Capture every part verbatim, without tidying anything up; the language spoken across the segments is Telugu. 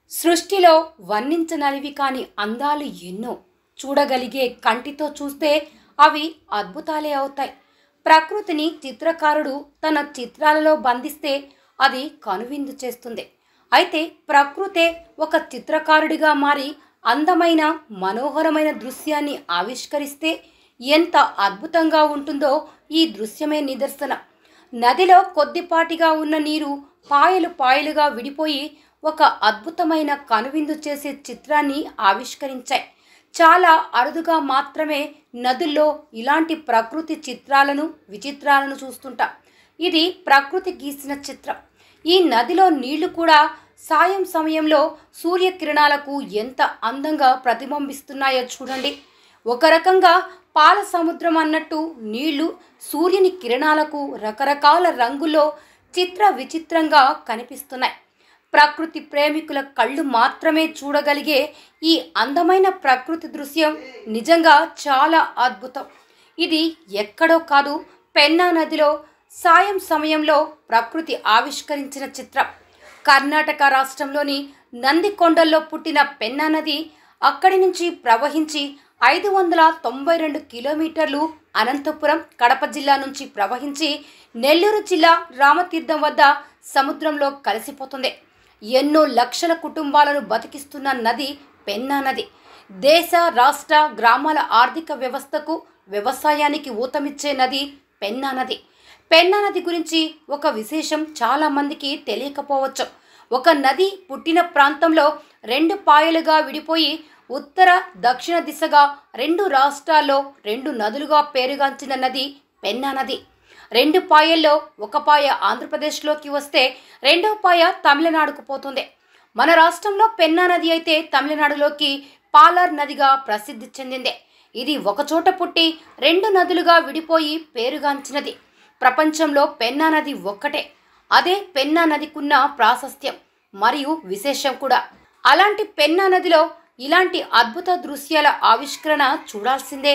సృష్టిలో వర్ణించనలివి కాని అందాలు ఎన్నో. చూడగలిగే కంటితో చూస్తే అవి అద్భుతాలే అవుతాయి. ప్రకృతిని చిత్రకారుడు తన చిత్రాలలో బంధిస్తే అది కనువిందు చేస్తుంది. అయితే ప్రకృతే ఒక చిత్రకారుడిగా మారి అందమైన మనోహరమైన దృశ్యాన్ని ఆవిష్కరిస్తే ఎంత అద్భుతంగా ఉంటుందో ఈ దృశ్యమే నిదర్శనం. నదిలో కొద్దిపాటిగా ఉన్న నీరు పాయలు పాయలుగా విడిపోయి ఒక అద్భుతమైన కనువిందు చేసే చిత్రాన్ని ఆవిష్కరించాయి. చాలా అరుదుగా మాత్రమే నదుల్లో ఇలాంటి ప్రకృతి చిత్రాలను విచిత్రాలను చూస్తుంటాం. ఇది ప్రకృతి గీసిన చిత్రం. ఈ నదిలో నీళ్లు కూడా సాయం సమయంలో సూర్యకిరణాలకు ఎంత అందంగా ప్రతిబింబిస్తున్నాయో చూడండి. ఒక రకంగా పాల సముద్రం అన్నట్టు నీళ్లు సూర్యుని కిరణాలకు రకరకాల రంగుల్లో చిత్ర విచిత్రంగా కనిపిస్తున్నాయి. ప్రకృతి ప్రేమికుల కళ్ళు మాత్రమే చూడగలిగే ఈ అందమైన ప్రకృతి దృశ్యం నిజంగా చాలా అద్భుతం. ఇది ఎక్కడో కాదు, పెన్నా నదిలో సాయం సమయంలో ప్రకృతి ఆవిష్కరించిన చిత్రం. కర్ణాటక రాష్ట్రంలోని నందికొండల్లో పుట్టిన పెన్నా నది అక్కడి నుంచి ప్రవహించి ఐదు వందల తొంభై రెండు కిలోమీటర్లు అనంతపురం కడప జిల్లా నుంచి ప్రవహించి నెల్లూరు జిల్లా రామతీర్థం వద్ద సముద్రంలో కలిసిపోతుంది. ఎన్నో లక్షల కుటుంబాలను బతికిస్తున్న నది పెన్నా నది. దేశ రాష్ట్ర గ్రామాల ఆర్థిక వ్యవస్థకు వ్యవసాయానికి ఊతమిచ్చే నది పెన్నా నది. పెన్నా నది గురించి ఒక విశేషం చాలా మందికి తెలియకపోవచ్చు. ఒక నది పుట్టిన ప్రాంతంలో రెండు పాయలుగా విడిపోయి ఉత్తర దక్షిణ దిశగా రెండు రాష్ట్రాల్లో రెండు నదులుగా పేరుగాంచిన నది పెన్నా నది. రెండు పాయల్లో ఒక పాయ ఆంధ్రప్రదేశ్లోకి వస్తే రెండో పాయ తమిళనాడుకు పోతుంది. మన రాష్ట్రంలో పెన్నా నది అయితే తమిళనాడులోకి పాలార్ నదిగా ప్రసిద్ధి చెందింది. ఇది ఒకచోట పుట్టి రెండు నదులుగా విడిపోయి పేరుగాంచినది. ప్రపంచంలో పెన్నా నది ఒక్కటే. అదే పెన్నా నదికున్న ప్రాశస్త్యం మరియు విశేషం కూడా. అలాంటి పెన్నా నదిలో ఇలాంటి అద్భుత దృశ్యాల ఆవిష్కరణ చూడాల్సిందే.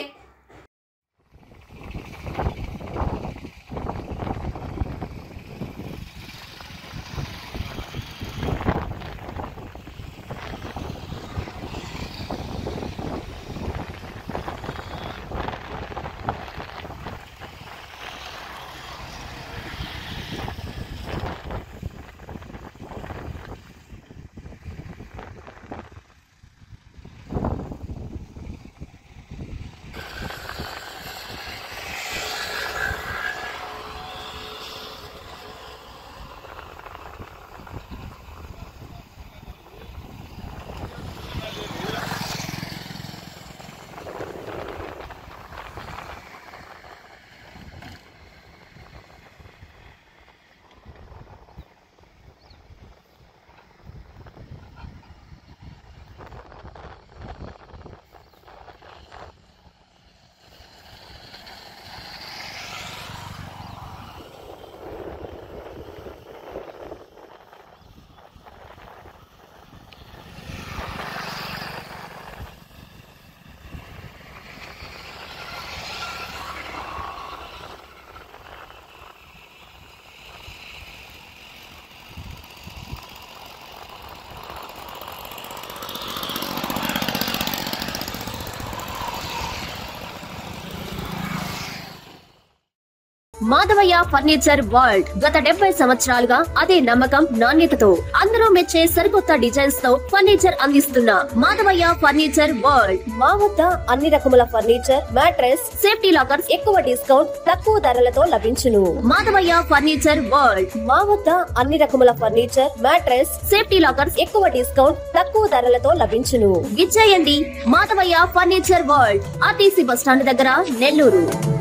మాధవయ్య ఫర్నిచర్ వరల్డ్ గత డెబ్బై సంవత్సరాలుగా అదే నమ్మకం నాణ్యతతో అందరూ మెచ్చే సరికొత్త డిజైన్స్ తో ఫర్నిచర్ అందిస్తున్న మాధవయ్య ఫర్నిచర్ వరల్డ్. మా వద్ద అన్ని రకముల ఫర్నిచర్, మ్యాట్రెస్, సేఫ్టీ లాకర్స్ ఎక్కువ డిస్కౌంట్, తక్కువ ధరలతో లభించును. Madhavaiah furniture world. మా వద్ద అన్ని రకముల ఫర్నిచర్, మ్యాట్రెస్, సేఫ్టీ లాకర్స్ ఎక్కువ డిస్కౌంట్, తక్కువ ధరలతో లభించును. విచ్చేయండి Madhavaiah furniture world, RTC bus stand దగ్గర, నెల్లూరు.